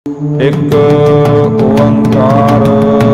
ਇੱਕ ਓੰਕਾਰ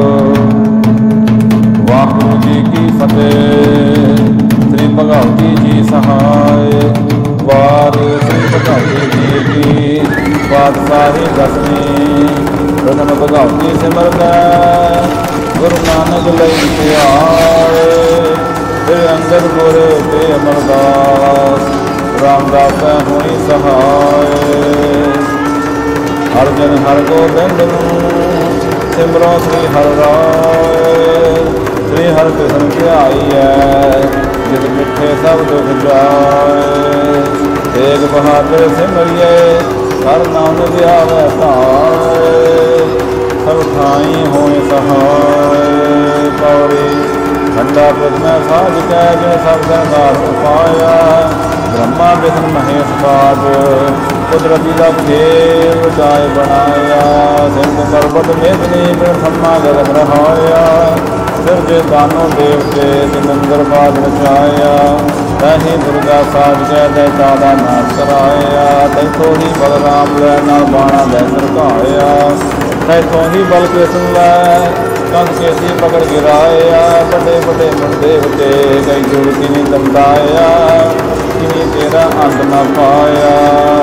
ਵਾਹਿਗੁਰੂ ਜੀ ਕੀ ਫਤਿਹ। ਸ੍ਰੀ ਭਗਵਤੀ ਜੀ ਸਹਾਇ। ਵਾਰ ਸ੍ਰੀ ਭਗਵਤੀ ਜੀ ਕੀ ਪਾਤਸ਼ਾਹੀ ਦਸਵੀਂ। ਪ੍ਰਥਮ ਭਗਵਤੀ ਸਿਮਰਤੈ ਗੁਰੂ ਨਾਨਕ ਲਈ ਧਿਆਏ। ਫਿਰ ਅੰਗਦ ਗੁਰ ਤੇ ਅਮਰਦਾਸ ਰਾਮਦਾਸ ਹੋਈ ਸਹਾਇ। ਹਰ ਜਨ ਹਰ ਗੋਬਿੰਦ ਨੂੰ ਸਿਮਰੋ ਸ੍ਰੀ ਹਰਿ ਰਾਇ। ਸ੍ਰੀ ਹਰਿ ਕ੍ਰਿਸ਼ਨ ਧਿਆਈਐ ਜਿਤ ਮਿੱਠੇ ਸਭ ਦੁਖ ਜਾਏ। ਤੇਗ ਬਹਾਦਰ ਸਿਮਰਿਐ ਹਰ ਨਾਮ ਧਿਆਵੈ ਧਾਇ। ਸਭ ਥਾਈ ਹੋਏ ਸਹਾਇ। ਪੌੜੀ ਠੰਡਾ ਪ੍ਰਥਮੈ ਸਾਜ ਕੈ ਜਿਨ ਸਭ ਸੰਸਾਰ ਉਪਾਇਆ। ਬ੍ਰਹਮਾ ਵਿਸ਼ਨ ਮਹੇਸ਼ ਪਾਦ ਕੁਦਰਤੀ ਦਾ ਖੇਲ ਰਚਾਏ ਬਣਾਇਆ। ਸਿੰਘ ਪਰਬਤ ਮੇਦਨੀ ਬ੍ਰਹਮਾ ਗਗਨ ਰਹਾਇਆ। ਸਿਰਜੇ ਦਾਨੋ ਦੇਵਤੇ ਜਨੰਦਰ ਬਾਦ ਰਚਾਇਆ। ਤਹਿ ਦੁਰਗਾ ਸਾਜ ਕੈ ਦੈਤਾ ਦਾ ਨਾਸ਼ ਕਰਾਇਆ। ਤੈਥੋਂ ਹੀ ਬਲਰਾਮ ਲੈ ਨਾਲ ਬਾਣਾ ਲੈ ਸਰਕਾਇਆ। ਤੈਥੋਂ ਹੀ ਬਲ ਕ੍ਰਿਸ਼ਨ ਲੈ ਕੰਧ ਕੇਸੀ ਪਕੜ ਗਿਰਾਇਆ। ਵੱਡੇ ਵੱਡੇ ਮੁੰਡੇ ਦੇਵਤੇ ਕਈ ਜੁਗਤੀ ਨੇ ਦਮਦਾਇਆ। ਕਿਵੇਂ ਤੇਰਾ ਅੰਤ ਨਾ ਪਾਇਆ।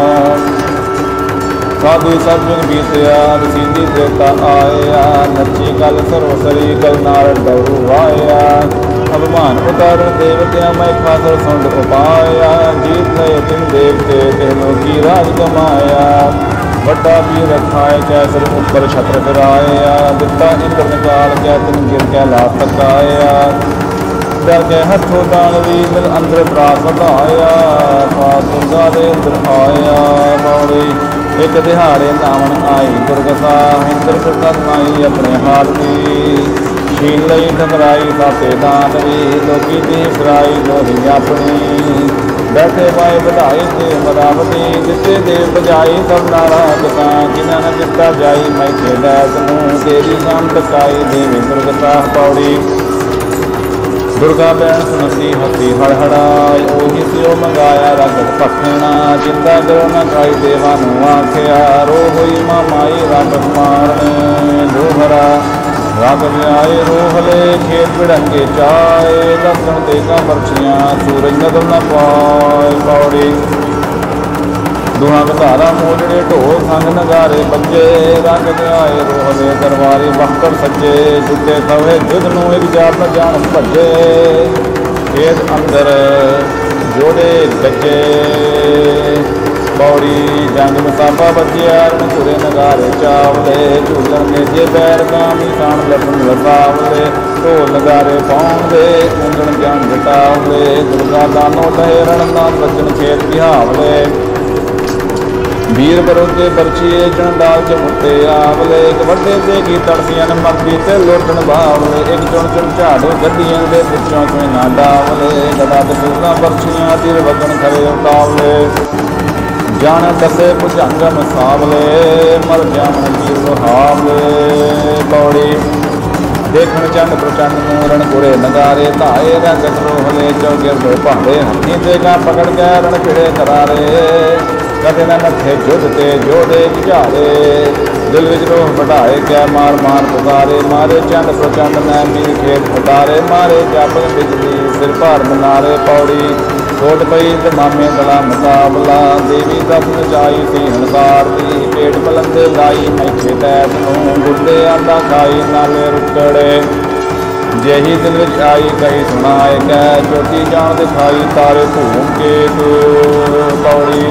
ਸਾਧੂ ਸਭ ਜੁਗ ਬੀਤਿਆ ਰਸੀਦੀ ਤ੍ਰੇਤਾ ਆਇਆ। ਨੱਚੀ ਕਲ ਸਰਵਸਰੀ ਕਲ ਨਾਰਦ ਦਉ ਆਇਆ। ਅਭਿਮਾਨ ਉਤਾਰਨ ਦੇਵਤਿਆਂ ਮੈਂ ਖਾਸਰ ਸੁੰਡ ਉਪਾਇਆ। ਜੀਤ ਲਏ ਤਿਨ ਦੇਵਤੇ ਤੇ ਲੋਕੀ ਰਾਜ ਕਮਾਇਆ। ਵੱਡਾ ਵੀਰ ਰਖਾਏ ਕੈਸਰ ਉੱਪਰ ਛਤਰ ਫਿਰਾਇਆ। ਦਿੱਤਾ ਇੰਦਰ ਨਿਕਾਲ ਕੈ ਤਿਨ ਗਿਰ ਕੈ ਲਾ ਤਕਾਇਆ। ਡਰ ਕੇ ਹੱਥੋਂ ਦਾਨਵੀ ਮਿਲ ਅੰਦਰ ਪ੍ਰਾਸ ਵਧਾਇਆ। ਪਾਸ ਦੁਰਗਾ ਦੇ ਅੰਦਰ ਆਇਆ। ਮੌੜੀ ਇੱਕ ਦਿਹਾੜੇ ਨਾਵਣ ਆਈ ਦੁਰਗਸਾ। ਇੰਦਰ ਪ੍ਰਤਨ ਮਾਈ ਆਪਣੇ ਹਾਲ ਦੀ ਛੀਨ ਲਈ ਠਕਰਾਈ ਸਾਤੇ ਦਾਨਵੀ। ਲੋਕੀ ਦੀ ਫਰਾਈ ਲੋਹੀ ਆਪਣੀ। ਬੈਠੇ ਪਾਏ ਵਧਾਈ ਤੇ ਮਰਾਵਤੀ। ਦਿੱਤੇ ਦੇਵ ਬਜਾਈ ਸਭ ਨਾਰਾਜ਼ ਤਾਂ ਜਿਨ੍ਹਾਂ ਨੇ ਦਿੱਤਾ ਜਾਈ। ਮੈਂ ਖੇਡੈਸ ਨੂੰ ਤੇਰੀ ਸਾਮ ਟਕਾਈ ਦੇਵੀ ਦੁਰਗਸਾ। ਪੌੜੀ ਦੁਰਗਾ ਭੈਣ ਸੁਣਦੀ ਹੱਸੀ ਹੜਹੜਾਏ। ਉਹੀ ਸਿਓ ਮੰਗਾਇਆ ਰਗੜ ਭਖਣਾ। ਜਿੰਦਾ ਕਰੋ ਨਾ ਖਾਈ ਦੇਵਾਂ ਨੂੰ ਆਖਿਆ। ਰੋ ਹੋਈ ਮਾਂ ਮਾਈ ਰੰਗ ਮਾਰਨੇ ਦੋਹਰਾ। ਰਗ ਵਿਆਏ ਰੋਹਲੇ ਖੇਤ ਵਿੜੰਗੇ ਚਾਏ। ਲਸਣ ਤੇ ਕਾ ਮਰਛੀਆਂ ਸੂਰਜ ਨਦਰ ਨਾ ਪਾਏ। ਪੌੜੀ ਦੁਹਾਂ ਵਿਧਾਰਾ ਮੋਜੜੇ ਢੋਲ ਸੰਗ ਨਗਾਰੇ ਬੱਜੇ। ਰੰਗ ਵਿਆਏ ਰੋਹਲੇ ਦਰਬਾਰੀ ਵਖਤਰ ਸੱਜੇ। ਜੁੱਤੇ ਥਵੇ ਜੁਦ ਨੂੰ ਇੱਕ ਜਾਤ ਨ ਜਾਣ ਭੱਜੇ। ਖੇਤ ਅੰਦਰ ਜੋੜੇ ਗੱਜੇ। ਪੌੜੀ ਜੰਗ ਮਸਾਬਾ ਬੱਜਿਆ ਰਣ ਘੁਰੇ ਨਗਾਰੇ ਚਾਵਲੇ। ਝੂਲਣ ਮੇਜੇ ਬੈਰ ਕਾਮੀ ਕਾਣ ਲੱਭਣ ਲਸਾਵਲੇ। ਢੋਲ ਨਗਾਰੇ ਪਾਉਂਦੇ ਉਂਗਣ ਜਾਣ ਜਟਾਵਲੇ। ਦੁਰਗਾ ਦਾਨੋ ਲਏ ਰਣ ਨਾਮ ਬਚਨ ਖੇਤ ਵਿਹਾਵਲੇ। ਵੀਰ ਬਰੋਗੇ ਬਰਛੀਏ ਚੰਡਾਲ ਚ ਮੁੱਤੇ ਆਵਲੇ। ਇੱਕ ਵੱਡੇ ਤੇ ਕੀ ਤੜਸੀਆਂ ਮਰਦੀ ਤੇ ਲੋਟਣ ਬਾਵਲੇ। ਇੱਕ ਚੁਣ ਚੁਣ ਝਾੜੋ ਗੱਡੀਆਂ ਦੇ ਵਿੱਚੋਂ ਕੋਈ ਨਾ ਡਾਵਲੇ। ਗਦਾ ਤੇ ਸੂਲਾਂ ਬਰਛੀਆਂ ਤੀਰ ਵਗਣ ਖਰੇ ਉਟਾਵਲੇ। ਜਾਣ ਦੱਸੇ ਭੁਜੰਗ ਮਸਾਵਲੇ। ਮਰ ਜਾਣ ਵੀਰ ਵਹਾਵਲੇ। ਪੌੜੀ ਦੇਖਣ ਚੰਡ ਪ੍ਰਚੰਡ ਨੂੰ ਰਣ ਗੁਰੇ ਨਗਾਰੇ ਧਾਏ। ਰੰਗਤ ਰੋਹਲੇ ਚੌਗਿਰਦੇ ਭਾਂਡੇ ਹੱਥੀਂ ਤੇ ਗਾ ਪਕੜ ਕੇ ਰਣ ਖਿੜੇ ਕਰਾਰੇ। ਕਦੇ ਨਾ ਨੱਥੇ ਜੁੱਧ ਤੇ ਜੋੜੇ ਬੁਝਾਰੇ। ਦਿਲ ਵਿੱਚ ਰੋਹ ਵਢਾਏ ਕਿਆ ਮਾਰ ਮਾਰ ਪੁਕਾਰੇ। ਮਾਰੇ ਚੰਡ ਪ੍ਰਚੰਡ ਮੈਂ ਮੀਰ ਖੇਤ ਫਟਾਰੇ। ਮਾਰੇ ਜਾਪਕ ਬਿਜਲੀ ਸਿਰ ਭਾਰ ਮਨਾਰੇ। ਪੌੜੀ ਕੋਟ ਪਈ ਤੇ ਮਾਮੇ ਗਲਾ ਮੁਕਾਬਲਾ। ਦੇਵੀ ਦਸ ਨਚਾਈ ਸੀ ਹੰਕਾਰ ਦੀ। ਪੇਟ ਬਲੰਦੇ ਲਾਈ ਮੈਂ ਖੇਤੈਤ ਨੂੰ। ਗੁੱਡੇ ਆਂਦਾ ਖਾਈ ਨਾਲੇ ਰੁਕੜੇ। ਜਿਹੀ ਦਿਲ ਵਿੱਚ ਆਈ ਕਹੀ ਸੁਣਾਏ ਕੈ। ਚੋਟੀ ਜਾਣ ਦਿਖਾਈ ਤਾਰੇ ਧੂਮ ਕੇ ਪੌੜੀ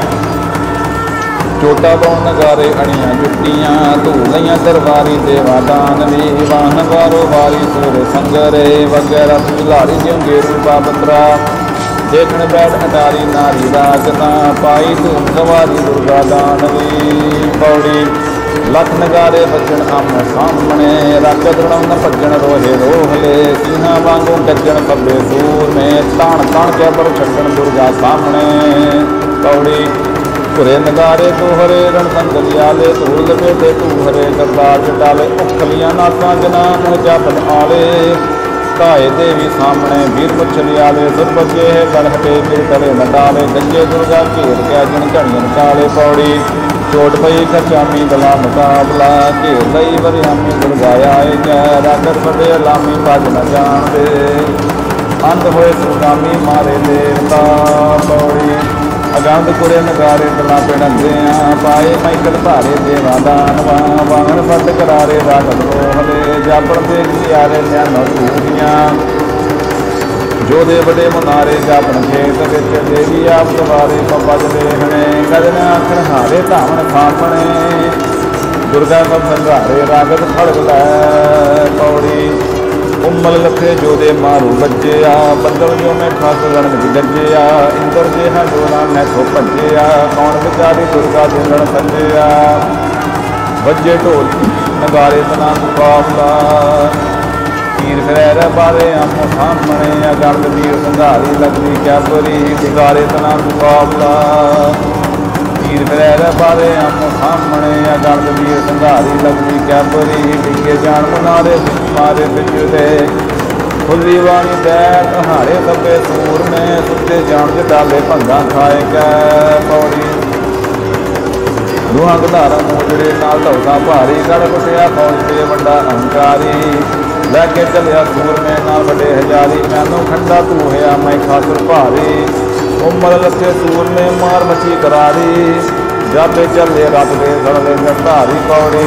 ਚੋਟਾ ਪਾਉਣ ਨਗਾਰੇ ਅਣੀਆਂ ਜੁੱਤੀਆਂ। ਧੂ ਲਈਆਂ ਦਰਬਾਰੀ ਦੇਵਾ ਦਾਨਵੀ। ਵਾਹਨ ਵਾਰੋ ਵਾਰੀ ਸੂਰ ਸੰਗਰੇ। ਵਗੈਰਾ ਸੁਝਲਾਰੀ ਜਿਉਂ ਗੇਰੂ ਬਾਬਤਰਾ। ਦੇਖਣ ਬੈਠ ਅਟਾਰੀ ਨਾਰੀ ਰਾਜਨਾ। ਪਾਈ ਧੂਮ ਗਵਾਰੀ ਦੁਰਗਾ ਦਾਨਵੀ। ਪੌੜੀ ਲੱਖ ਨਗਾਰੇ ਵੱਜਣ ਆਮੋ ਸਾਹਮਣੇ। ਰੱਖ ਦੜਾਉਣ ਭੱਜਣ ਰੋਹੇ ਰੋਹਲੇ। ਸਿੰਘਾਂ ਵਾਂਗੂ ਗੱਜਣ ਖੱਬੇ ਸੂਰ ਮੇ। ਤਾਣ ਤਾਣ ਕੇ ਪਰ ਛੱਡਣ ਦੁਰਗਾ ਸਾਹਮਣੇ। ਪੌੜੀ ਘੁਰੇ ਨਗਾਰੇ ਤੋਹਰੇ ਰਣ ਸੰਗਲਿਆਲੇ। ਧੂਲ ਲਪੇਟੇ ਧੂਹਰੇ ਕਰਤਾਰ ਚਟਾਲੇ। ਉਖਲੀਆਂ ਨਾਸਾਂ ਜਨਾ ਮੁਹ ਜਾਪਨ ਆਲੇ। ਕਾਏ ਦੇਵੀ ਸਾਹਮਣੇ ਵੀਰ ਮੁਛਲਿਆਲੇ। ਸੁਰ ਬੱਜੇ ਗਲ ਹਟੇ ਫਿਰ ਤਲੇ ਨਟਾਲੇ। ਗੱਜੇ ਦੁਰਗਾ ਘੇਰ ਕੇ ਜਨ ਝਣੀਆਂ ਕਾਲੇ। ਪੌੜੀ चोट पई खचामी गला मुकाबला घेर लई वरियामी दुर्गाया जय रागत बड़े लामी भज न जान दे अंत होए सुगामी मारे देवता पौड़ी अगंध कुरे नगारे तला पिड़ंदे पाए मैकल भारे देवा दानवा वाहन फट करारे रागत रोहले जापण दे यारे न्यानो धूरियां जोधे बड़े मुनारे जापन खेत विच देवी आप सवारे पपज देखने गजन आखण हारे धावन खापने दुर्गा सब संघारे रागत खड़ग लै पौड़ी उमल लखे जोधे मारू बज्जिया बंदल जो मैं खास रण विच गज्जिया इंद्र जेहा जोड़ा मैं थो भज्जिया कौन विचारी दुर्गा दे रण सज्जिया वज्जे ढोल नगारे तना मुकाबला तीर फिर बारे आमो सामने अगंध वीर संघारी लगदी कैपरी दिगारे तना मुकाबला तीर फिर बारे आमो सामने अगंध वीर संघारी लगदी कैपरी डिगे जान मुनारे मारे बिजदे खुली वाणी बैठ हारे सभे सूर में सुते जान के डाले भंगा खाए कै पौड़ी रूहां गधारा मोजड़े नाल धौसा भारी गढ़ कुटिया फौज ते वड्डा अहंकारी लैके चलिया सूर में ना बड़े हजारी मैनू खंडा तू होया मैं खासर भारी उमर लथे सूर में मार मची करारी जाबे चले रब दे सड़े जटारी पौड़ी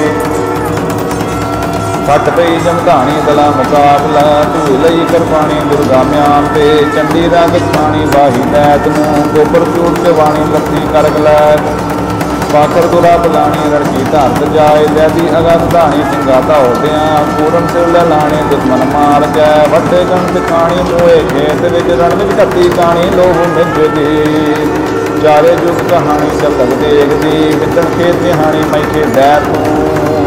फट पई जमधानी दला मुकाबला धू लई करपानी दुर्गा म्यान ते चंडी रंग खानी वाही लैत नूं गोबर चूट के वाणी लत्ती करग लै पाकर दुरा बुलानी रड़की धरत जाए लैदी अगत धानी सिंगा दौड़दियां पूरन सिर लाने दुश्मन मार कै वड्डे गण दिखानी मोए खेत विच रण विच घट्टी कानी लोह मिजदी चारे जुग कहानी चलक देखदी मिटन खेत हानी मैखे दैर तू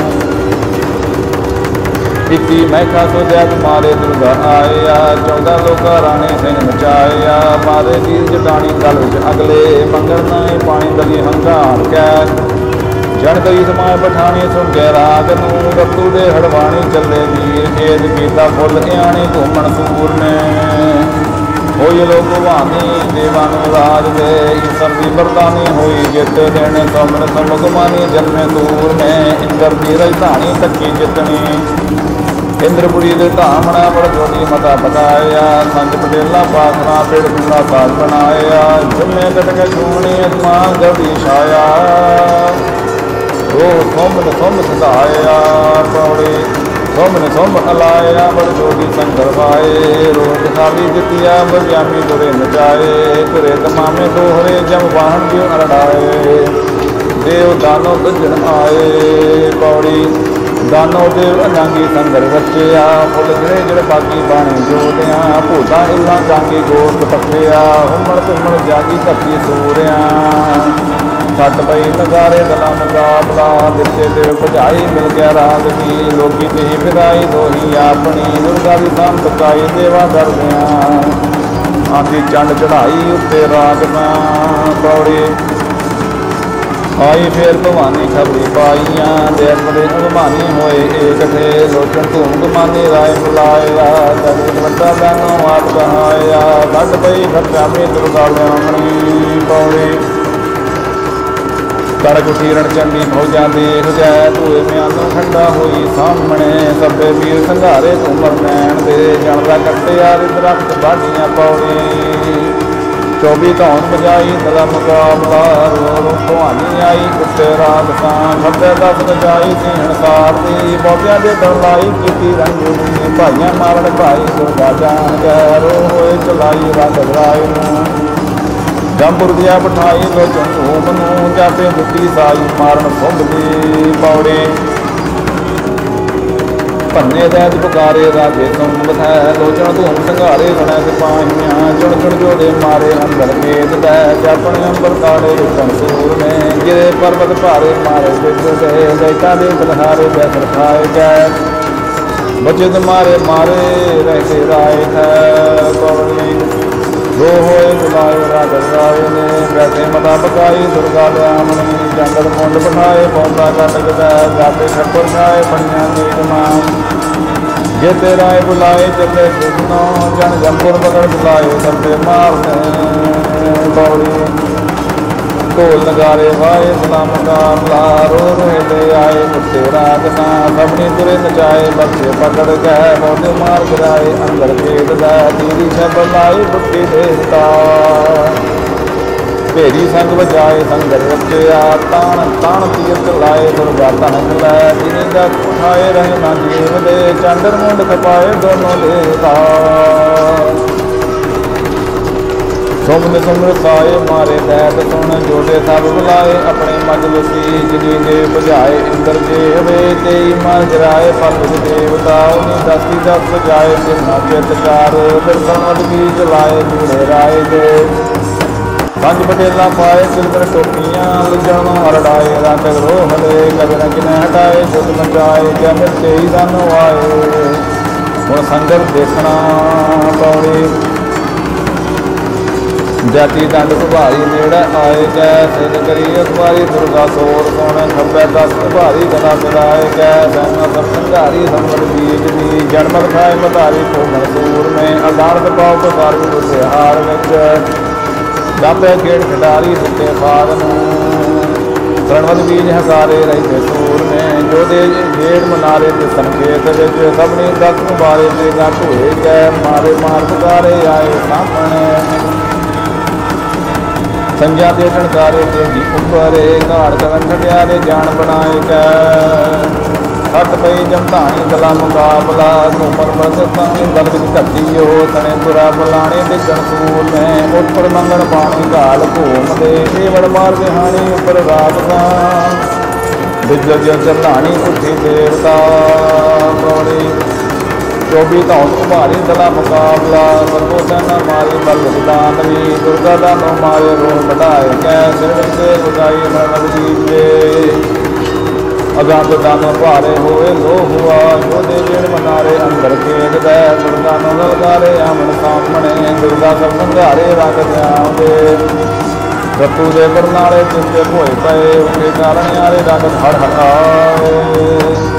इक्की मैखा सो जैत मारे दुर्गा आया 14 लोका राणे सिंह नचाया मारे वीर जटानी गल विच अगले मंगल नाए पानी दली हंगार कै जन गई समाए पठानी सुन कै राग नूं रत्तू दे हड़वाणी चले वीर खेत कीता फुल इयाणी घूमण सूर ने होई लोग भानी देवान राज दे ईसर दी बरदानी होई जित देने समन समुगमानी जन्मे दूर में इंद्र दी राजधानी तकी जितनी इंद्रपुरी दे धामना बड़ जोड़ी मता बताया संज पटेला पासना पेड़ पूरा साज बनाया जुम्मे कटके छूनी अजमान गदी छाया रो सोम सदाया पौड़ी सोम अलाया बड़ जोड़ी संगर पाए रोज खाली जितिया बजामी दुरे नचाए फिरे तमामे दोहरे जम वाहन क्यों अरड़ाए देव दानो दजन आए पौड़ी दानो देव अनांगी संगर रचिया फुल गिरे जड़ बागी बाणी जोड़िया भूता इला जांगी गोद पकड़िया उमड़ तुमड़ जागी धरती सूरिया सट पई नगारे दला मुकाबला दिते देव भजाई मिल गया राग की लोकी ते फिराई दोही अपनी दुर्गा दी साम बकाई देवा दरदिया आंधी चंड चढ़ाई उत्ते राग में पौड़ी आई फिर भवानी खबरी पाइया देव बड़े अभिमानी होए एकठे लोचन धूम गुमानी राय बुलाया जगत बड़ा बहनों आप कहाया लग पई खचामी दुर्गा लियामणी पौड़ी कड़क उठी रणचंडी फौजा देख जै धूए म्यानों ठंडा होई सामने सभे वीर संघारे तुमर नैन दे जनदा कट्टिया दरख्त बाढ़ियां पौड़ी 24 धौन बजाई दला मुकाबला रो भवानी आई उत्ते रात सां खब्बे दस बजाई सीहण सार दी बौबियां दे डलाई कीती रंगूनी भाइयां मारन भाई दुर्गा जान गैरो होए चलाई रंग राय नूं जंबुर दिया बिठाई लोचन धूम नूं जाते दुखी साई मारन सुंभ दी पौड़ी भन्ने दैत पुकारे राजे सुंभ है लोचन धूम संघारे गणै सिपाहियां चुन चुन जोड़े मारे अंदर खेत दै जापने अंबर काले रुकन सूर ने गिरे पर्वत भारे मारे बिच दे दैता दे बलहारे बैसर खाए गए बचत मारे मारे रहते राय है पौड़ी दो होए बुलाए राजा राय ने बैठे मता पकाई दुर्गा लियामणी जंगल मुंड बिठाए पौधा कटक दै जाते छप्पर छाए बनिया नीत मां जेते राय बुलाए चले कृष्णों जन जमपुर पकड़ बुलाए सबे मारने पौड़ी ਢੋਲ ਨਗਾਰੇ ਵਾਏ ਸਲਾਮ ਕਾਮਲਾ ਰੋ ਰੋਹਿਲੇ ਆਏ ਮੁੱਤੇ ਰਾਗ ਸਾਂ ਸਭਨੀ ਤੁਰੇ ਨਚਾਏ ਬੱਚੇ ਪਕੜ ਗਏ ਮੋਢੇ ਮਾਰ ਗਿਰਾਏ ਅੰਦਰ ਭੇਦ ਦਾ ਤੀਰੀ ਸ਼ਬਦ ਲਾਏ ਬੁੱਢੀ ਦੇਵਤਾ ਭੇਰੀ ਸੰਗ ਵਜਾਏ ਸੰਗਰ ਰਚਿਆ ਤਾਣ ਤਾਣ ਤੀਰ ਚਲਾਏ ਦੁਰਗਾ ਧਨ ਲੈ ਜਿਨੇ ਦਾ ਉਠਾਏ ਰਹੇ ਨਾ ਜੀਵ ਦੇ ਚੰਦਰ ਮੁੰਡ ਖਪਾਏ ਦੋਨੋਂ ਦੇਵਤਾ ਸੁਮਨ ਸੁਮਰ ਸਾਏ ਮਾਰੇ ਦੈਤ ਸੁਣ ਜੋੜੇ ਸਭ ਬੁਲਾਏ ਆਪਣੇ ਮਜਲਸੀ ਜਿਨੀ ਦੇ ਬੁਝਾਏ ਇੰਦਰ ਦੇਵੇ ਤੇਈ ਮਨ ਜਰਾਏ ਪਰਮ ਦੇਵਤਾ ਉਹਨੇ ਦਸਤੀ ਦਸ ਸਜਾਏ ਸਿਰਨਾ ਚਿਤ ਚਾਰ ਦਰਸ਼ਨ ਅਦਗੀ ਜਲਾਏ ਜੂੜੇ ਰਾਏ ਦੇ ਪੰਜ ਬਟੇਲਾ ਪਾਏ ਸਿਲਵਰ ਟੋਪੀਆਂ ਲੁਜਣ ਹਰੜਾਏ ਰੰਗ ਰੋਹਲੇ ਕਬਰ ਕਿਨੇ ਹਟਾਏ ਜੁਗ ਮਚਾਏ ਕਿਆ ਮਿਲਤੇ ਹੀ ਦਨ ਆਏ ਹੁਣ ਸੰਗਤ ਦੇਖਣਾ ਪੌੜੀ ਜਾਤੀ ਦੰਡ ਸੁਭਾਰੀ ਨੇੜੇ ਆਏ ਕੈ ਸਿਧ ਕਰੀ ਅਖਬਾਰੀ ਦੁਰਗਾ ਸੋਰ ਸੋਣ ਖੱਬੇ ਦਸ ਸੁਭਾਰੀ ਗਲਾ ਮਿਲਾਏ ਕੈ ਸੈਨਾ ਸਭ ਸੰਘਾਰੀ ਸੰਗਲ ਬੀਜ ਦੀ ਜਨਮ ਖਾਏ ਮਧਾਰੀ ਕੋਮਲ ਸੂਰ ਮੇ ਅਦਾਲਤ ਪਾਉ ਬਸਾਰ ਵਿਦੁਸੇ ਹਾਰ ਵਿੱਚ ਡਾਬੇ ਖੇਡ ਖਿਡਾਰੀ ਦਿੱਤੇ ਬਾਗ ਨੂੰ ਸਰਣਵਦ ਬੀਜ ਹਕਾਰੇ ਰਹਿੰਦੇ ਸੂਰ ਨੇ ਜੋਦੇ ਖੇਡ ਮਨਾਰੇ ਤੇ ਸੰਖੇਤ ਵਿੱਚ ਸਭਨੀ ਦਸ ਮੁਬਾਰੇ ਤੇ ਗਾ ਢੋਏ ਕੈ ਮਾਰੇ ਮਾਰ ਪੁਕਾਰੇ ਆਏ ਸਾਹਮਣੇ ਸੰਜਾ ਦੇ ਟਣਕਾਰੇ ਤੇ ਜੀ ਉੱਪਰੇ ਘਾੜ ਕਰਨ ਛੜਿਆਰੇ ਜਾਣ ਬਣਾਏ ਕੈ ਹੱਥ ਪਈ ਜਮਧਾਣੀ ਗਲਾ ਮੁਕਾਬਲਾ ਕੋਮਰ ਮਰਦਤਾਨੀ ਦਲ ਵਿੱਚ ਘੱਟੀ ਉਹ ਤਣੇ ਤੁਰਾ ਬੁਲਾਣੇ ਦੇ ਗਣਸੂਰ ਨੇ ਉੱਪਰ ਮੰਗਣ ਪਾਣੀ ਘਾਲ ਘੂਮਦੇ ਏਵੜ ਮਾਰ ਵਿਹਾਣੀ ਉੱਪਰ ਰਾਤ ਦਾ ਦਿਜਜ ਜਲਾਣੀ ਉੱਠੀ ਦੇਵਤਾ ਪ੍ਰੋੜੀ 24 ਧੌਣ ਉਭਾਰੀ ਦਲਾ ਮੁਕਾਬਲਾ ਸਰਬੋ ਸੈਨਾ ਮਾਰੀ ਬਲ ਵਿਦਾਨਵੀ ਦੁਰਗਾ ਦਾ ਨੋ ਮਾਰੇ ਰੋਹ ਵਧਾਏ ਕੈ ਸਿਰ ਵਿੱਚ ਲੁਕਾਈ ਮਰਮਦ ਜੀਵੇ ਅਗਾਂਹ ਦਾਨ ਭਾਰੇ ਹੋਏ ਲੋ ਹੁਆ ਜੋਦੇ ਜੇੜ ਮਨਾਰੇ ਅੰਦਰ ਖੇਡ ਗਏ ਦੁਰਗਾ ਨੂੰ ਲਲਕਾਰੇ ਆਮਣ ਸਾਹਮਣੇ ਦੁਰਗਾ ਸਭ ਸੰਘਾਰੇ ਰੰਗ ਜਾਉਂਦੇ ਰੱਤੂ ਦੇ ਬਰਨਾਲੇ ਚਿੰਤੇ ਭੋਏ ਪਏ ਉਕੇ ਕਾਰਨ ਆਰੇ ਰੰਗ ਹੜ ਹਟਾਏ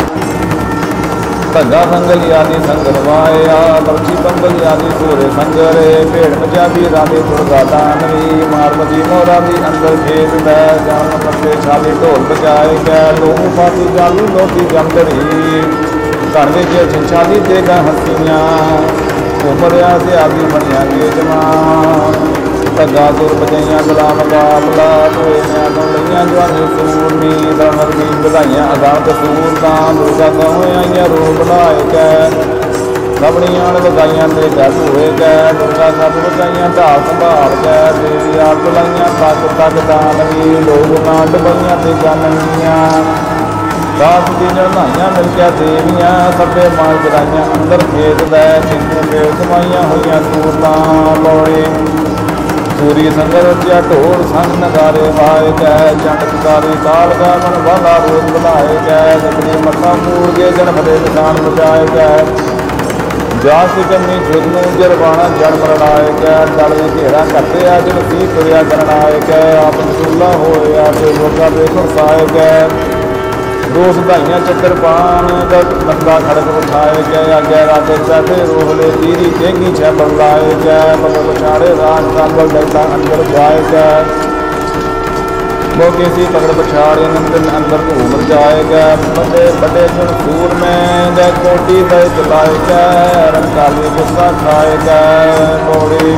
ਧੰਗਾ ਸੰਗਲ ਆਦਿ ਸੰਗਲ ਵਾਇਆ ਬਰਛੀ ਬੰਗਲ ਆਦਿ ਸੂਰੇ ਸੰਗਰੇ ਭੇੜ ਪੰਜਾਬੀ ਰਾਧੇ ਦੁਰਗਾ ਦਾਨਵੀ ਮਾਰਮਤੀ ਮੋਰਾ ਦੀ ਅੰਦਰ ਖੇਤ ਬੈ ਜਾਨ ਪੱਤੇ ਛਾਲੀ ਢੋਲ ਬਜਾਏ ਗੈ ਲੋਹੂ ਫਾਤੀ ਜਾਲੂ ਲੋਕੀ ਜੰਦਰੀ ਘਰ ਵਿੱਚ ਛਿੰਛਾਲੀ ਤੇ ਗਾ ਹੱਸੀਆਂ ਉਮਰਿਆ ਤੇ ਆਦੀ ਬਣਿਆ ਗੇਜਮਾ ਧੰਗਾ ਸੁਰ ਬਜਾਈਆਂ ਗਲਾ ਮੁਕਾਬਲਾ ਢੋਏ ਨਿਆਂ ਤੋਂ ਲਈਆਂ ਜਵਾਨੀ ਸੂਰਨੀ ਦਰਮਰ ਦੀ ਵਧਾਈਆਂ ਅਗਾਂਹ ਸੂਰਤਾਂ ਦੁਰਗਾ ਤੋਂ ਆਈਆਂ ਰੂਪ ਬਣਾਏ ਕੈ ਸਭਨੀਆਂ ਵਧਾਈਆਂ ਤੇ ਗੱਜ ਹੋਏ ਗੈ ਦੁਰਗਾ ਸਭ ਵਧਾਈਆਂ ਢਾਲ ਸੰਭਾਲ ਗੈ ਦੇਵੀ ਆਪ ਲਾਈਆਂ ਤੱਕ ਤੱਕ ਦਾਨਵੀ ਲੋਕ ਨਾ ਡਬਈਆਂ ਤੇ ਜਾਣੀਆਂ ਦਾਸ ਦੀ ਜਨਾਈਆਂ ਮਿਲ ਕੇ ਦੇਵੀਆਂ ਸਭੇ ਮਾਲ ਜਰਾਈਆਂ ਅੰਦਰ ਖੇਤ ਲੈ ਜਿੰਨੂੰ ਕੇ ਸਮਾਈਆਂ ਹੋਈਆਂ ਸੂਰਤਾਂ ਲੋੜੇ ਸੂਰੀ ਸੰਗਰ ਰਚਿਆ ਢੋਲ ਸੰਗ ਨਗਾਰੇ ਵਾਏ ਕੈ ਜੰਡ ਪੁਕਾਰੀ ਕਾਲ ਕੈ ਮਨ ਵਾਲਾ ਰੂਪ ਬਣਾਏ ਕੈ ਜਗਦੀ ਮੱਥਾ ਮੂੜ ਕੇ ਜਨਮ ਦੇ ਨਿਸ਼ਾਨ ਬਚਾਏ ਕੈ ਜਾਸ ਜੰਮੀ ਜੁਗ ਨੂੰ ਜਰਵਾਣਾ ਜਨਮ ਰੜਾਏ ਕੈ ਦਲ ਦੇ ਘੇਰਾ ਘੱਟਿਆ ਜਨ ਸੀ ਤੁਰਿਆ ਕਰਨਾਏ ਕੈ ਆਪ ਰਸੂਲਾ ਹੋਇਆ ਤੇ ਲੋਕਾਂ ਦੇ ਖਰਸਾਏ ਕੈ ਦੋਸ ਧਾਈਆਂ ਚੱਕਰਪਾਨ ਜਦ ਬੰਦਾ ਖੜਕ ਉਠਾਏ ਗਏ ਆਗੇ ਰਾਤੇ ਚਾਹੇ ਰੋਹਲੇ ਤੀਰੀ ਟੇਗੀ ਛੇ ਬਲਾਏ ਗਏ ਮਤਲਬ ਪਛਾੜੇ ਰਾਜ ਕੰਬਲ ਦੈਤਾ ਅੰਦਰ ਜਾਏ ਗਏ ਮੋਕੇ ਸੀ ਪਕੜ ਪਛਾੜੇ ਨੰਦਨ ਅੰਦਰ ਘੂਮ ਜਾਏ ਗਏ ਵੱਡੇ ਵੱਡੇ ਜਨ ਸੂਰ ਮੈਂ ਦੇ ਕੋਟੀ ਦੇ ਚਲਾਏ ਗਏ ਰੰਗਾਲੀ ਗੁੱਸਾ ਖਾਏ ਗਏ ਮੋੜੀ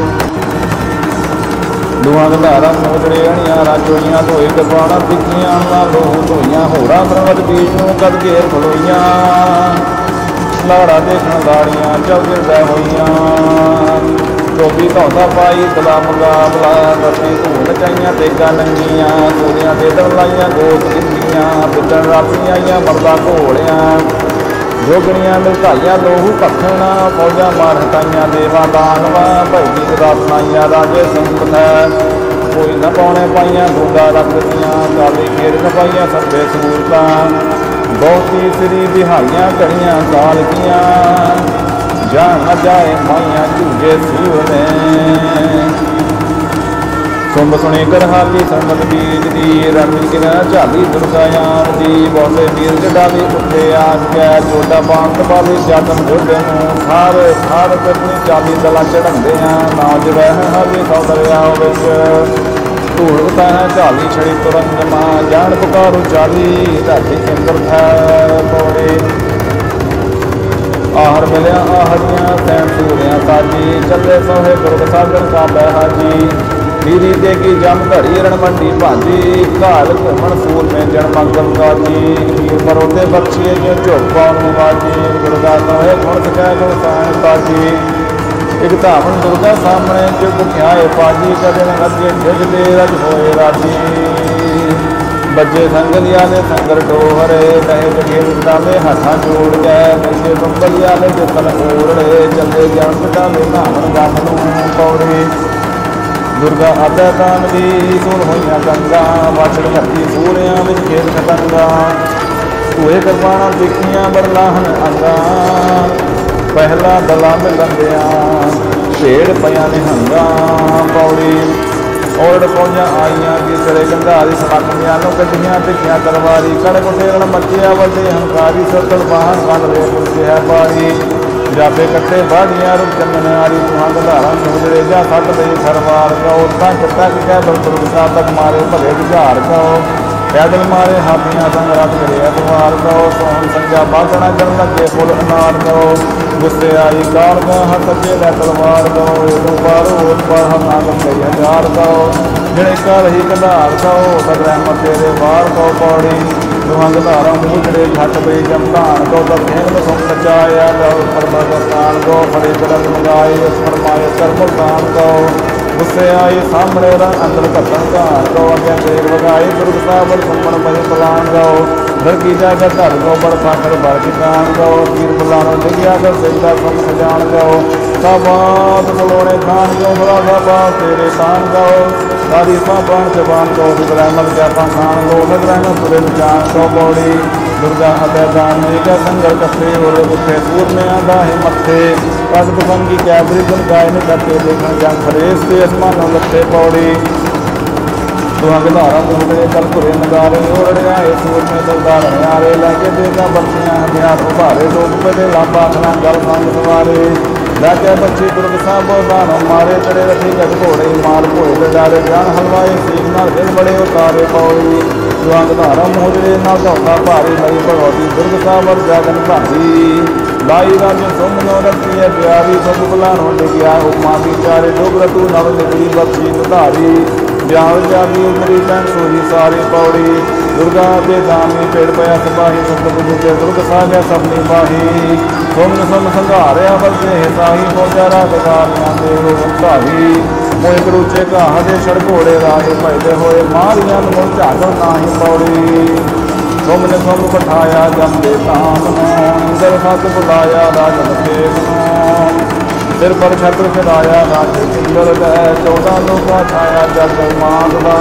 ਦੁਆਂ ਧਾਰਾ ਮੋਜੜੇ ਅਣੀਆਂ ਰਾਜੋਈਆਂ ਧੋਏ ਕਰਵਾਣਾ ਪਿੱਕੀਆਂ ਨਾਲ ਲੋਹ ਧੋਈਆਂ ਹੋਰਾਂ ਸਰਵਤ ਬੀਜ ਨੂੰ ਕਦ ਘੇਰ ਖਲੋਈਆਂ ਲਾੜਾ ਦੇਖਣ ਲਾੜੀਆਂ ਚੌਗਿਰਦਾ ਹੋਈਆਂ ਟੋਪੀ ਧੌਂਦਾ ਪਾਈ ਗਲਾ ਮੁਕਾਬਲਾ ਰੱਤੀ ਧੂਣ ਚਾਈਆਂ ਤੇਗਾ ਨੰਗੀਆਂ ਸੋਹਣੀਆਂ ਦੇ ਦਲਾਈਆਂ ਗੋਤ ਕਿੰਨੀਆਂ ਪਿੱਤਣ ਰਾਤੀਆਂ ਆਈਆਂ ਮਰਦਾ ਘੋੜਿਆਂ ਜੋਗਣੀਆਂ ਮਿਲਕਾਈਆਂ ਲੋਹੂ ਭਖਣਾ ਫੌਜਾਂ ਮਾਰ ਹਟਾਈਆਂ ਦੇਵਾ ਦਾਨਵਾ ਭੈਜੀ ਗਦਾਸਨਾਈਆਂ ਰਾਜੇ ਸੰਗਤ ਹੈ ਕੋਈ ਨਾ ਪਾਉਣੇ ਪਾਈਆਂ ਗੋਡਾ ਰੱਖਦੀਆਂ ਕਾਲੀ ਖੇਡ ਖਪਾਈਆਂ ਸਭੇ ਸੂਰਤਾਂ ਬਹੁਤੀ ਸ੍ਰੀ ਵਿਹਾਈਆਂ ਕੜੀਆਂ ਕਾਲਕੀਆਂ ਜਾਂ ਨਾ ਜਾਏ ਮਾਈਆਂ ਝੂਜੇ ਸੂਰਨੇ ਸੁੰਬ ਸੁਣੀ ਕਰ ਹਾਲੀ ਸੰਗਤ ਬੀਜ ਦੀ ਰਣ ਕਿਨਾ ਝਾਲੀ ਦੁਰਗਾਯਾਨ ਦੀ ਬੋਲੇ ਵੀਰ ਜਡਾਲੀ ਉੱਠੇ ਆਜ ਕੈ ਜੋਡਾ ਬਾਂਤ ਵਾਲੀ ਜਾਤਨ ਜੋੜੇ ਨੂੰ ਸਾਰੇ ਆਪਣੀ ਚਾਲੀ ਦਲਾਂ ਚੜਾਉਂਦੇ ਆ ਨਾਜ ਰਹਿ ਹਾਲੀ ਸੌ ਦਰਿਆ ਵਿੱਚ ਧੂੜ ਉਤਾਰਾ ਝਾਲੀ ਛੜੀ ਤੁਰੰਗ ਮਾਂ ਜਾਣ ਪੁਕਾਰੂ ਚਾਲੀ ਧਰਤੀ ਇੰਦਰ ਥੈ ਪੌੜੀ ਆਹਰ ਮਿਲਿਆ ਆਹਰੀਆਂ ਸੈਣ ਸੂਰਿਆਂ ਸਾਜੀ ਚੱਲੇ ਸੋਹੇ ਦੁਰਗ ਸਾਗਰ ਕਾ ਬਹਾਜੀ ਵੀਰੀ ਦੇ ਕੀ ਜਮ ਧੜੀ ਰਣ ਮੰਡੀ ਭਾਜੀ ਘਾਲ ਘੁੰਮਣ ਸੂਰ ਮੇ ਜਨ ਮੰਗਲ ਕਾਜੀ ਹੀਰ ਮਰੋਤੇ ਬਖਸ਼ੀਏ ਜਿਉ ਝੋਪਾ ਨੂੰ ਵਾਜੀ ਦੁਰਗਾ ਸੋਹੇ ਗੁਣ ਸਕੈ ਗੁਣ ਸਾਣ ਤਾਜੀ ਇੱਕ ਧਾਵਨ ਦੁਰਗਾ ਸਾਹਮਣੇ ਜੋ ਭੁਖਿਆਏ ਪਾਜੀ ਕਦੇ ਨ ਲੱਗੇ ਜਿਜ ਦੇ ਰਜ ਹੋਏ ਰਾਜੀ ਬੱਜੇ ਸੰਗਲਿਆ ਨੇ ਸੰਗਰ ਡੋਹਰੇ ਕਹੇ ਜਗੇ ਵਿਦਾਵੇ ਹੱਥਾਂ ਜੋੜ ਗਏ ਬੱਜੇ ਬੰਬਲਿਆ ਨੇ ਜਤਨ ਓੜੜੇ ਚੱਲੇ ਜਾਣ ਪਿਤਾ ਦੇ ਧਾਵਨ ਗੰਨ ਨੂੰ ਪੌੜੀ ਦੁਰਗਾ ਆਦੈ ਦਾਨ ਦੀ ਸੁਣ ਹੋਈਆਂ ਗੰਗਾ ਵਾਛੜ ਹੱਥੀ ਸੂਰਿਆਂ ਵਿੱਚ ਖੇਤ ਖਤੰਗਾ ਹੋਏ ਕਰਵਾਣਾ ਦੇਖੀਆਂ ਬਰਲਾਹਨ ਅੰਗਾ ਪਹਿਲਾ ਦਲਾ ਮਿਲੰਦਿਆਂ ਭੇੜ ਪਿਆ ਨਿਹੰਗਾ ਪੌੜੀ ਔਰੜ ਪੌਂਜਾਂ ਆਈਆਂ ਕੀ ਚੜੇ ਗੰਧਾਰੀ ਸਮਾਕਮਿਆਂ ਨੂੰ ਕੱਢੀਆਂ ਤਿੱਖੀਆਂ ਤਲਵਾਰੀ ਕੜ ਕੁਟੇਰਣ ਮੱਚਿਆ ਵੱਡੇ ਹੰਕਾਰੀ ਸਤਲ ਬਾਹਰ ਕੰਨ ਰੇ ਪੁਰਸਿਆ ਪਾਰੀ ਜਾਪੇ ਕੱਟੇ ਬਾੜੀਆਂ ਰੁਕ ਚੰਨ ਆਰੀ ਤੁਹਾਂ ਗੰਧਾਰਾਂ ਮੁਜਰੇ ਜਾ ਸੱਟ ਦੇ ਸਰਵਾਰ ਕਉ ਤਾਂ ਕਿੱਤਾ ਕਿ ਕਹਿ ਬਲਦੁਰਗ ਸਾਹਿਬ ਤੱਕ ਮਾਰੇ ਭਲੇ ਵਿਝਾਰ ਕਉ ਪੈਦਲ ਮਾਰੇ ਹਾਥੀਆਂ ਸੰਗ ਰਥ ਕਰਿਆ ਦੁਆਰ ਕਉ ਸੋਹਣ ਸੰਜਾ ਬਾਗਣਾ ਕਰਨ ਲੱਗੇ ਫੁੱਲ ਅਨਾਰ ਕਉ ਗੁੱਸੇ ਆਈ ਕਾਰ ਕਉ ਹੱਥ ਅੱਗੇ ਲੈ ਤਲਵਾਰ ਕਉ ਇਹਨੂੰ ਬਾਰੋ ਉਸ ਪਰ ਹਨਾਗ ਕਈ ਹਜ਼ਾਰ ਕਉ ਜਿਹੜੇ ਕਰ ਹੀ ਕੰਧਾਰ ਕਉ ਤਦ ਰਹਿਮਤ ਤੇਰੇ ਵਾਰ ਕਉ ਪੌੜੀ ਦੁਹਾਂ ਗੰਧਾਰਾਂ ਮੂਝੜੇ ਛੱਟ ਪਈ ਜਮਧਾਨ ਕਉ ਤਦ ਖੇਂਗ ਸੁਖ ਸਚਾਇਆ ਕਉ ਪਰਬਤ ਸਥਾਨ ਕਉ ਫੜੇ ਚਰਨ ਮੰਗਾਏ ਉਸ ਫਰਮਾਏ ਕਰ ਮੁਲਤਾਨ ਕਉ ਗੁੱਸੇ ਆਈ ਸਾਹਮਣੇ ਰੰਗ ਅੰਦਰ ਘੱਟਣ ਘਾਰ ਕਉ ਅੱਗੇ ਤੇਗ ਵਗਾਈ ਦੁਰਗ ਸਾਹਿਬ ਘੁੰਮਣ ਬਜੇ ਪਲਾਨ ਕਉ ਧਰਕੀ ਜਾ ਕਰ ਧਰ ਕਉ ਬੜ ਪਾਖਰ ਬੜ ਕਿਤਾਨ ਕਉ ਤੀਰ ਬੁਲਾਣੋ ਡਿਗਿਆ ਕਰ ਸਜਦਾ ਸੁਖ ਸਜਾਣ ਕਉ ਸਾਬਾਤ ਬਲੋਣੇ ਖਾਨ ਕਉ ਬੜਾ ਸਾਬਾ ਤੇਰੇ ਤਾਨ ਕਉ ਸਾਰੀ ਸਾਬਾਨ ਜਵਾਨ ਕਉ ਸਿਧ ਰਹਿਮਤ ਜਾਤਾਂ ਖਾਨ ਕਉ ਸਿਧ ਰਹਿਮਤ ਤੁਰੇ ਵਿਚਾਨ ਕਉ ਪੌੜੀ ਦੁਰਗਾ ਅਤੈ ਦਾਨ ਜੀ ਕੈ ਸੰਗਰ ਕੱਸੇ ਹੋਰੇ ਉੱਥੇ ਸੂਰਮਿਆਂ ਦਾ ਹੀ ਮੱਥੇ ਪਦ ਬਸੰਗੀ ਕੈ ਬ੍ਰਿਗਨ ਗਾਇ ਨੇ ਕਰਤੇ ਦੇਖਣ ਜੰਗ ਫਰੇਸ ਤੇ ਅਸਮਾਨੋਂ ਲੱਥੇ ਪੌੜੀ ਦੁਹਾਂ ਗੰਧਾਰਾਂ ਮੁੰਦਰੇ ਕਲ ਘੁਰੇ ਨਗਾਰੇ ਓੜੜਿਆ ਇਹ ਸੂਰਮੇ ਦਰਦਾਰ ਹਰਿਆਰੇ ਲੈ ਕੇ ਦੇਗਾ ਬੱਚੀਆਂ ਹਥਿਆਰ ਉਭਾਰੇ ਲੋਕ ਪਦੇ ਲਾਂਬਾ ਖਣਾ ਗਲ ਸੰਗ ਸਵਾਰੇ ਲੈ ਕੇ ਬੱਚੀ ਦੁਰਗ ਸਾਹਿਬੋ ਦਾਨੋਂ ਮਾਰੇ ਚੜੇ ਰਥੀ ਗਜ ਘੋੜੇ ਮਾਰ ਭੋਏ ਦੇ ਡਾਰੇ ਜਾਨ ਹਲਵਾਏ ਸੀਖ ਨਾਲ ਦਿਲ ਬੜੇ ਉਤਾਰੇ ਪੌੜੀ ਦੁਹਾਂ ਗੰਧਾਰਾਂ ਮੁੰਦਰੇ ਨਾਲ ਧੌਤਾ ਭਾਰੀ ਲਈ ਭਗਵਤੀ ਦੁਰਗ ਸਾਹਿਬ ਜਾਗਨ ਭਾਰੀ ਲਾਈ ਰਾਜ ਸੁਮਨੋ ਰਤੀਏ ਪਿਆਰੀ ਸਭ ਬੁਲਾਣੋ ਡਿਗਿਆ ਉਮਾ ਵਿਚਾਰੇ ਡੋਗਰ ਤੂੰ ਨਵ ਨਿਕਲੀ ਬਖਸ਼ੀ ਨਿਧਾਰੀ ਵਿਆਹ ਜਾਗੀ ਉਮਰੀ ਪੈਣ ਸੋਹੀ ਸਾਰੀ ਪੌੜੀ ਦੁਰਗਾ ਦੇ ਦਾਮੀ ਪੇੜ ਪਿਆ ਸਪਾਹੀ ਸਤਿ ਬੁਝੇ ਦੁਰਗ ਸਾਜਿਆ ਸਭਨੀ ਬਾਹੀ ਸੁਮਨ ਸੁਮ ਸੰਘਾਰਿਆ ਵਰਜੇ ਸਾਹੀ ਫੌਜਾ ਰਾਗਾਰੀਆਂ ਦੇ ਰੋਧਾਹੀ ਮੋਇ ਕਰੂਚੇ ਘਾਹ ਦੇ ਛੜ ਘੋੜੇ ਰਾਜ ਭਜਦੇ ਹੋਏ ਮਾਰੀਆਂ ਨੂੰ ਝਾੜੋ ਨਾਹੀ ਪੌੜੀ ਸੁਮਨ ਸੁਮ ਪਠਾਇਆ ਜਮ ਦੇ ਧਾਮ ਨੂੰ ਇੰਦਰ ਸਤ ਬੁਲਾਇਆ ਰਾਜ ਮਤੇਗ ਨੂੰ ਸਿਰ ਪਰ ਛਤਰ ਚੜਾਇਆ ਰਾਜ ਇੰਦਰ ਲੈ 14 ਲੋਕਾਂ ਛਾਇਆ ਜਗ ਮਾਨ ਦਾ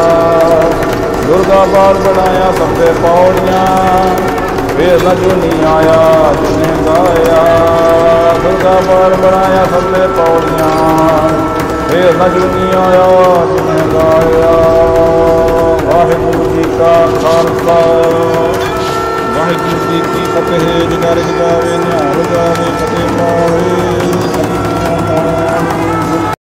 ਦੁਰਗਾ ਬਾਲ ਬਣਾਇਆ ਸਭ ਦੇ ਪੌੜੀਆਂ ਵੇਰ ਨ ਜੁਨੀ ਆਇਆ ਜਿਨੇ ਗਾਇਆ ਦੁਰਗਾ ਬਾਲ ਬਣਾਇਆ ਸਭ ਦੇ ਪੌੜੀਆਂ ਵੇਰ ਨ ਜੁਨੀ ਆਇਆ ਜਿਨੇ ਗਾਇਆ ਵਾਹਿਗੁਰੂ ਜੀ ਕਾ ਖਾਲਸਾ ਵਾਹਿਗੁਰੂ ਜੀ ਕੀ ਫਤਿਹ। ਜਗਾਰੇ ਜਗਾਵੇ ਨਿਹਾਲ ਗਾਵੇ ਫਤਿਹ ਪਾਵੇ।